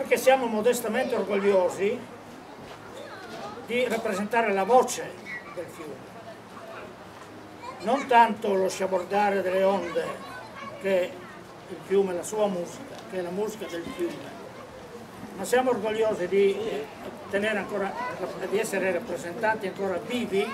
perché siamo modestamente orgogliosi di rappresentare la voce del fiume, non tanto lo sciabordare delle onde che è il fiume, la sua musica, che è la musica del fiume, ma siamo orgogliosi di tenere ancora, di essere rappresentanti ancora vivi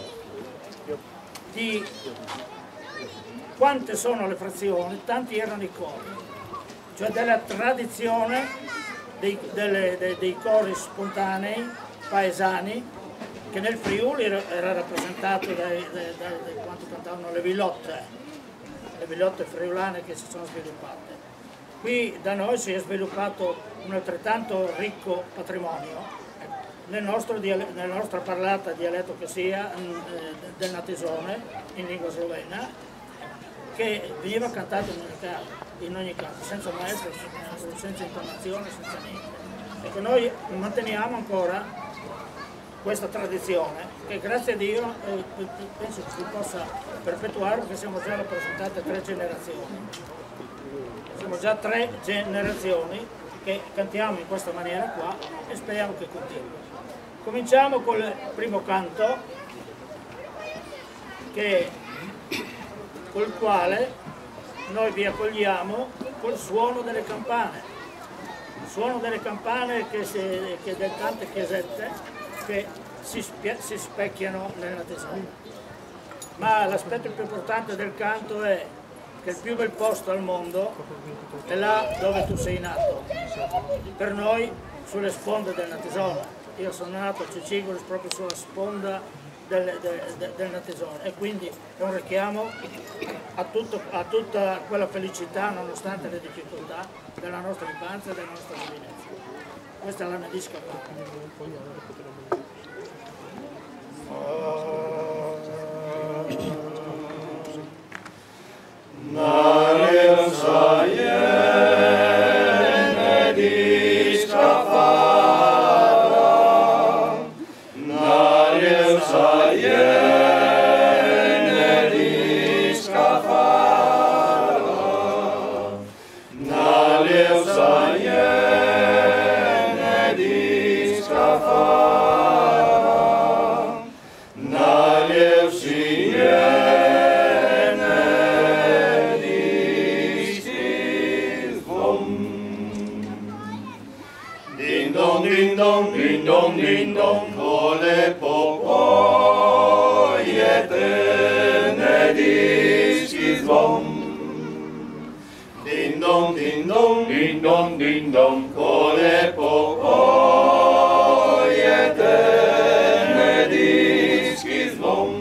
di quante sono le frazioni, tanti erano i cori, cioè della tradizione dei cori spontanei, paesani, che nel Friuli era rappresentato da quanto cantavano le villotte friulane che si sono sviluppate. Qui da noi si è sviluppato un altrettanto ricco patrimonio, nella nostra parlata, dialetto che sia, del Natisone, in lingua slovena, che veniva cantato in ogni caso, senza maestro, senza intonazione, senza niente. Ecco, noi manteniamo ancora questa tradizione che grazie a Dio penso che si possa perpetuare, perché siamo già rappresentate 3 generazioni. Siamo già 3 generazioni che cantiamo in questa maniera qua e speriamo che continui. Cominciamo col primo canto, col quale noi vi accogliamo col suono delle campane. Il suono delle campane che delle tante chiesette che si specchiano nel Natisone. Ma l'aspetto più importante del canto è che il più bel posto al mondo è là dove tu sei nato. Per noi sulle sponde del Natisone. Io sono nato a Cicigoris proprio sulla sponda del Natisone e quindi è un richiamo a tutta quella felicità nonostante le difficoltà della nostra infanzia e della nostra giovinezza. Questa è la Nadisca qua. Ding dong, kole popojete nediški zvon. Ding dong, ding dong, ding dong, ding dong, kole popojete nediški zvon.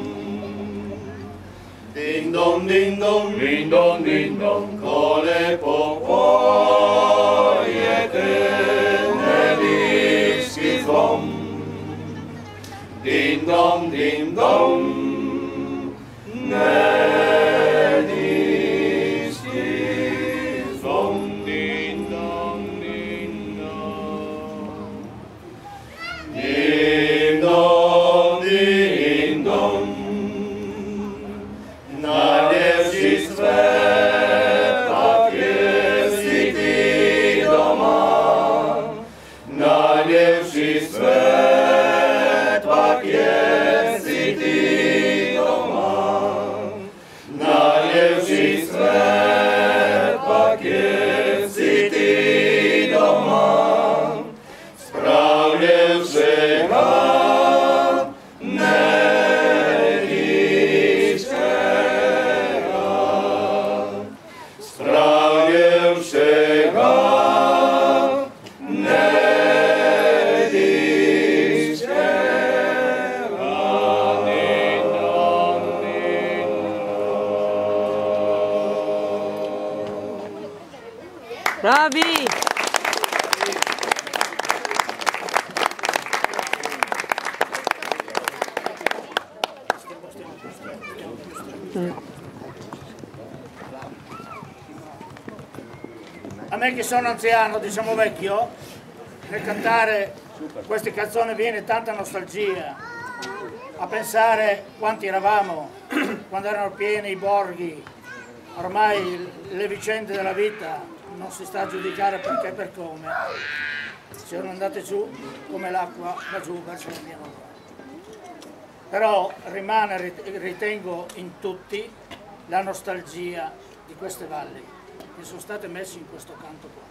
Ding dong, ding dong, ding dong, ding dong, kole popojete nediški zvon. Ding dong, ding dong, nediški zvon. Ding dong, ding dong. Ding dong, ding dong, najljepši svet, tak je si ti doma. Najljepši svet, tak je si ti doma. Najljepši svet, tak je si ti doma. Spravljivšega nediškega, spravljivšega Bravi! A me che sono anziano, diciamo vecchio, nel cantare queste canzoni viene tanta nostalgia, a pensare quanti eravamo quando erano pieni i borghi. Ormai le vicende della vita non si sta a giudicare perché e per come, siano andate giù come l'acqua va giù verso la mia nuova. Però rimane, ritengo, in tutti la nostalgia di queste valli che sono state messe in questo canto qua.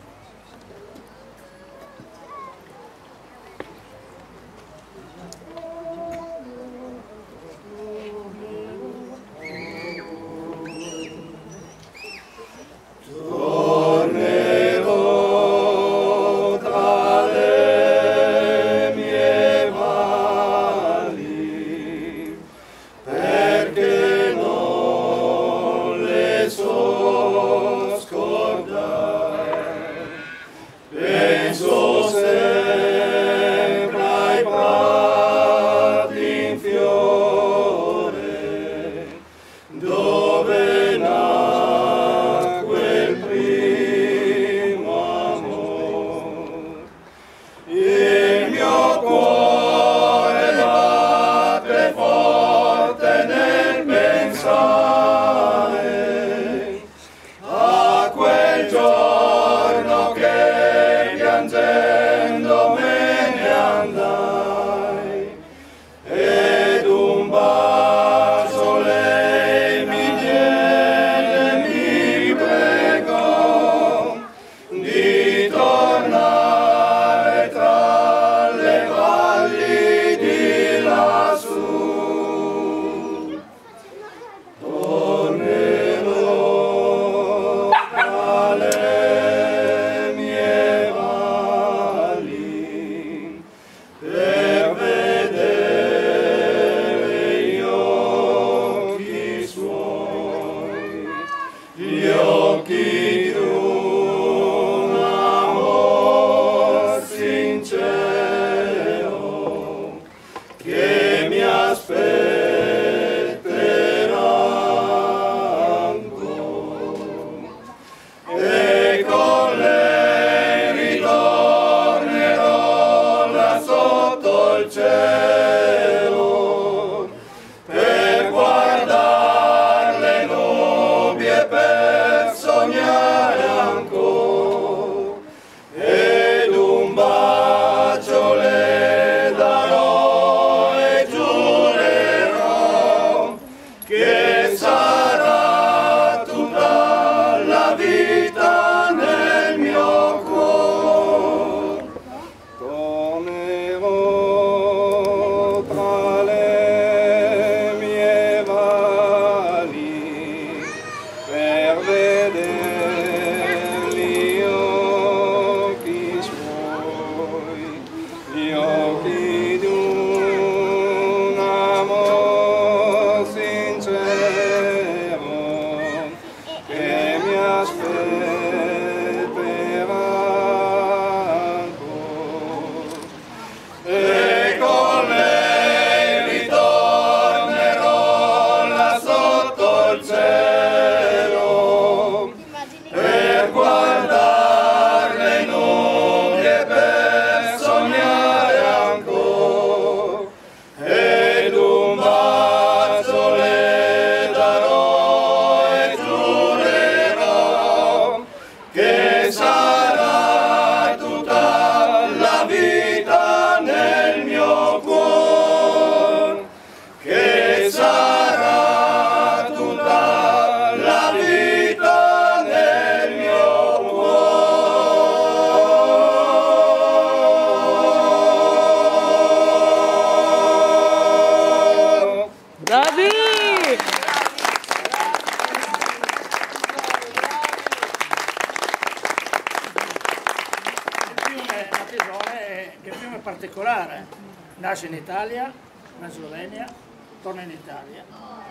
Particolare, nasce in Italia, in Slovenia, torna in Italia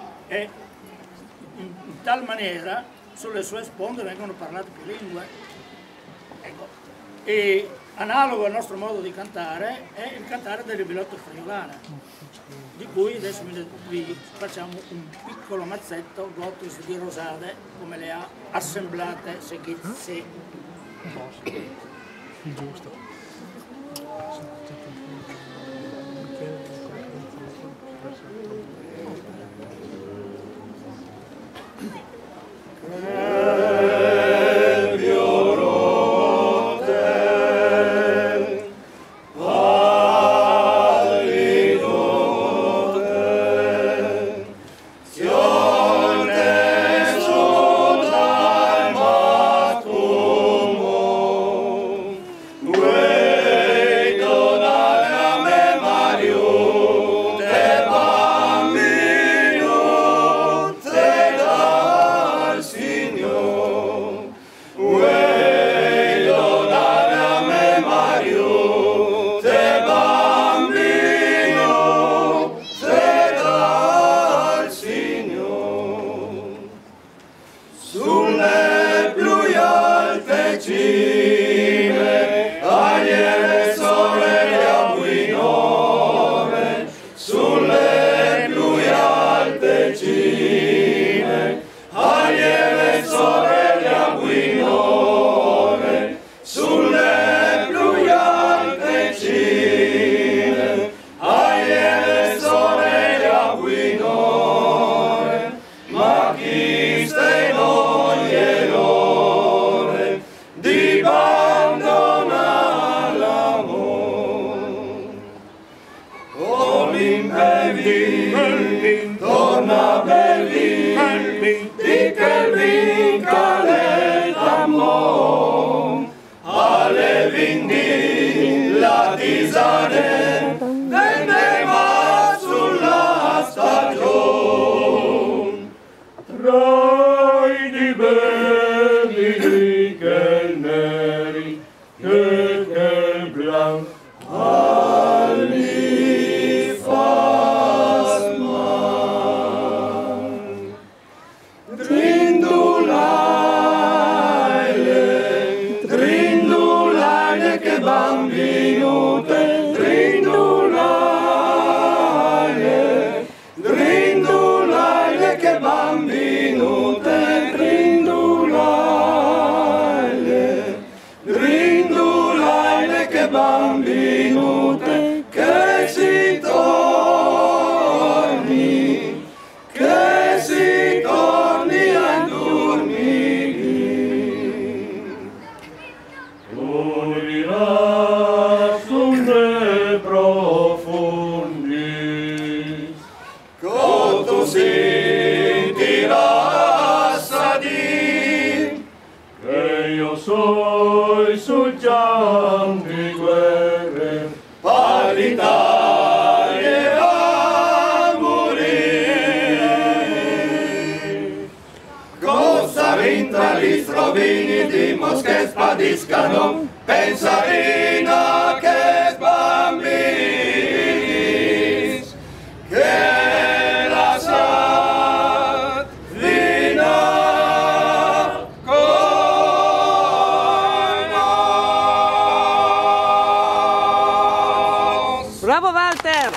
e in tal maniera sulle sue sponde vengono parlate più lingue. Ecco. E analogo al nostro modo di cantare è il cantare delle bilotte friulane, di cui adesso vi facciamo un piccolo mazzetto gotus di rosade come le ha assemblate Seghizzi. Giusto. Che che blanc ali fast mal. Trindulaile che bambinute, trindulaile che bambinute, trindulaile che bambinute, che si torni a dormire. Morirà sonde profondi, Cotto sentirà sadì, che io soy sul giam di guerre, per l'Italia a morire. Cosa vinta gli strovini di Mosca spadiscano, pensarina che bambini, che la Satvina con nos. Bravo Walter!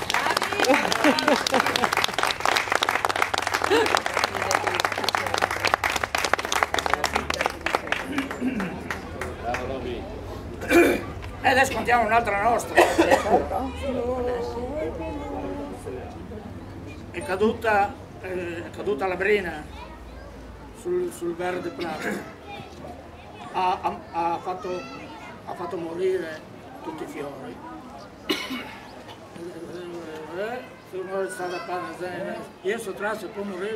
E adesso contiamo un'altra nostra. È caduta la brina sul verde prato. Ha fatto morire tutti i fiori. Io so trasse può morire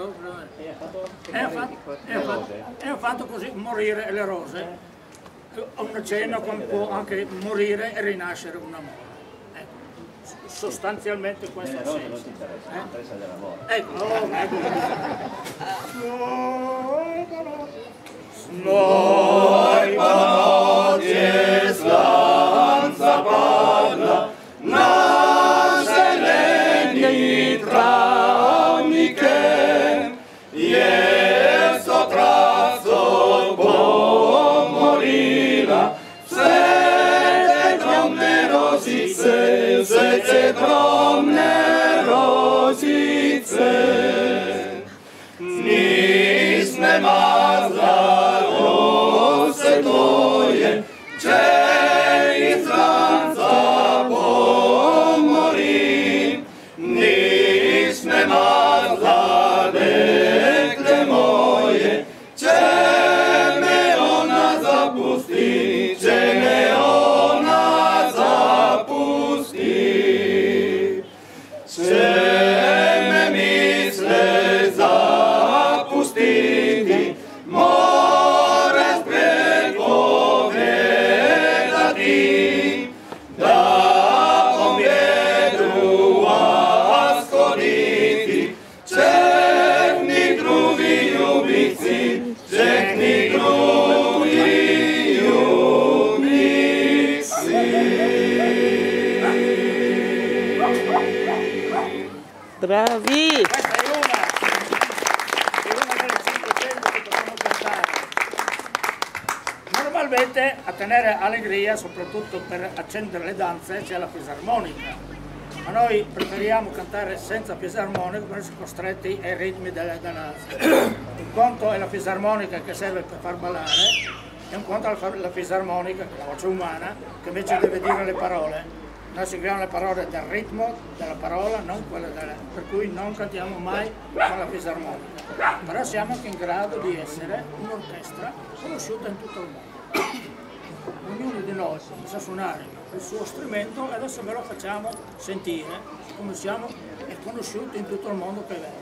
e ha fatto così morire le rose. A una cena può anche morire e rinascere un amore. Ecco, sostanzialmente questo è il senso. Noi panozie slanza parla, nasce legni traniche, ieso trazzo può morire, sete dromne rosice, nisne mazla rose tvoje, c'è izranza può morire, nisne mazla dekle moje, c'è me ona zapusti, c'è me ona zapusti, c'è me misle zapustiti, more spreco vedati, da conviedu ascoliti, cerni drugi ubici, cerni drugi ubici. Bravi! Questa è una delle 500 che possiamo cantare. Normalmente a tenere allegria, soprattutto per accendere le danze, c'è la fisarmonica. Ma noi preferiamo cantare senza fisarmonica per essere costretti ai ritmi della danza. Un conto è la fisarmonica che serve per far ballare e un conto è la fisarmonica, la voce umana, che invece deve dire le parole. Noi seguiamo le parole del ritmo della parola, non quelle per cui non cantiamo mai con la fisarmonica. Però siamo anche in grado di essere un'orchestra conosciuta in tutto il mondo. Ognuno di noi sa suonare il suo strumento e adesso ve lo facciamo sentire come siamo conosciuti in tutto il mondo che è vero.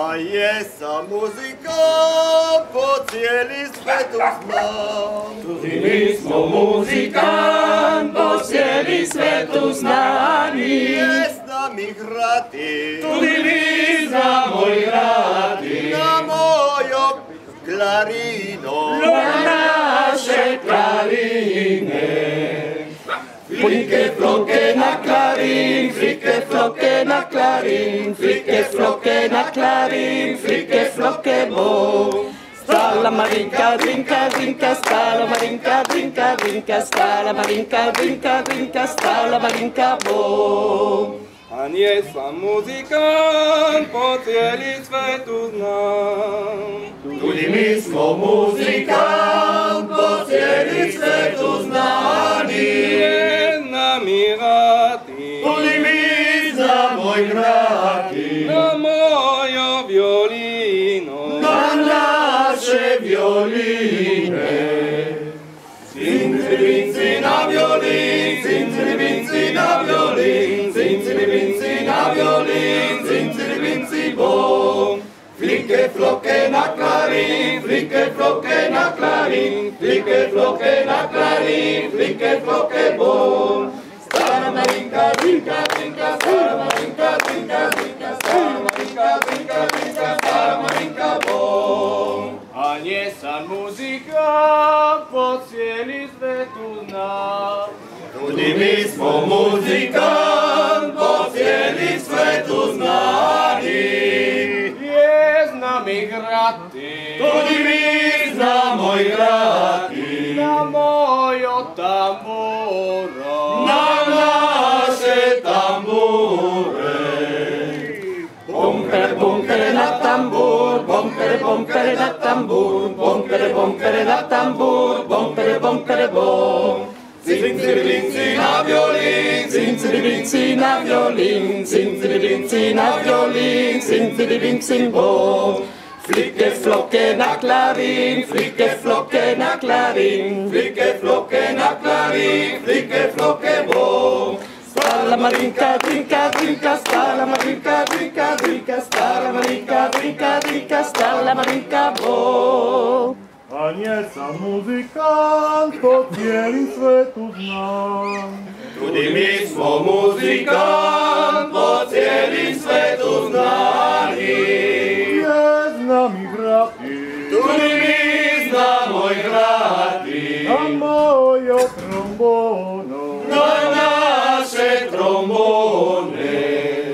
A jesam muzika, po cijeli svetu znam. Tudi mi smo muzikan, po cijeli svetu znani. Znam igrati, Tudi mi znamo igrati, na mojom klarino. na naše klarine. Flike floke na klarin, flike floke na klarin, flike floke na klarin, flike floke bo. Stalla Marinka, drinka, drinka, stalla Marinka, drinka, drinka, stalla Marinka, drinka, drinka, stalla Marinka, bo. A nie sam muzykan, po cijeli svetu znam. Tudi mi smo muzikan, po cijeli svetu znani. Znam igrati, Tudi mi znamo igrati, na mojo violino. na naše violine. Zinzilibinci na violin, zinzilibinci na violin, zinzilibinci na violin, zinzilibinci bom. Flike floke na klarin, flike floke na klarin, flike floke na klarin, flike floke bom. Stara Marinka, drinka, drinka, stara Marinka, drinka, drinka, stara Marinka, drinka, drinka, stara Marinka bom. A nie sam muzyka, po cijeli svetu znam. Tudi mi smo muzikan, po cijeli svetu znani. Znam igrati, Tudi mi znamo igrati, na mojo tamburo. na naše tambure. Bompere, bompere na tambur, bompere, bompere na tambur, bompere, bompere na tambur, bompere, bompere bom. Zinzilibinci na violin, Zinzilibinci na violin, zinzilibinci na violin, zinzilibinci bom. Flicke flocke na klarin, flicke flocke na klarin, flike floke na klarin, flike floke bom. stalla Marinka, drinka, drinka, stalla Marinka, drinka, drinka, stalla Marinka, drinka, drinka, stalla Marinka, bo. A nie sam muzykant, po cielim svetu znam. Tudi mi smo muzikan, po cijeli svetu znani. Nie znam igrati, Tudi mi znamo igrati, na mojo trombono. na naše trombone.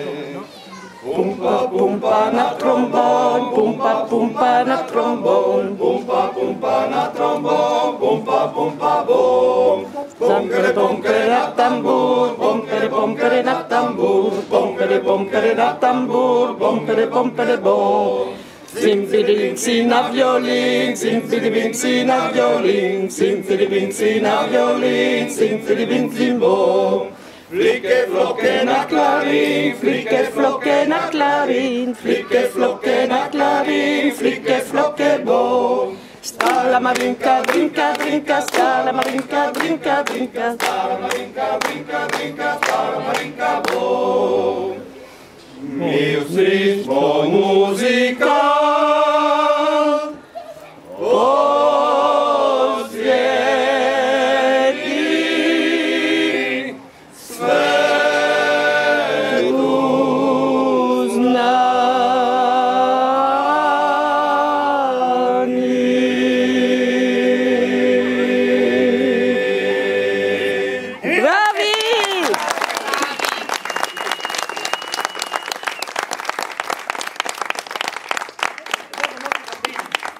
Pumpa, pumpa na trombon, pumpa, pumpa na trombon, Pumpa, pumpa na trombon, pumpa, pumpa bom. bompere, bompere na tambur, bompere, bompere na tambur, bompere, bompere na tambur, bompere, bompere bom. Zinzilibinci na violin, zinzilibinci na violin, zinzilibinci na violin, zinzilibinci bom. Flike floke na klarin, Flicke flocke na klarin, flicke flocke na klarin, flicke flocke bom. Stalla Marinka, drinka, drinka, stalla Marinka, drinka, drinka, stalla Marinka, drinka, drinka, stalla Marinka bom. mi svi smo muzika.